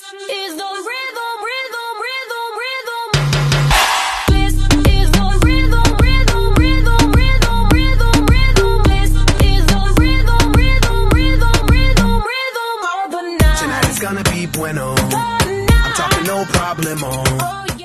is the rhythm, rhythm, rhythm, rhythm. This is the rhythm, rhythm, rhythm, rhythm, rhythm, rhythm. This is the rhythm, rhythm, rhythm, rhythm, rhythm of the night. Tonight is gonna be bueno. I'm talking no problemo.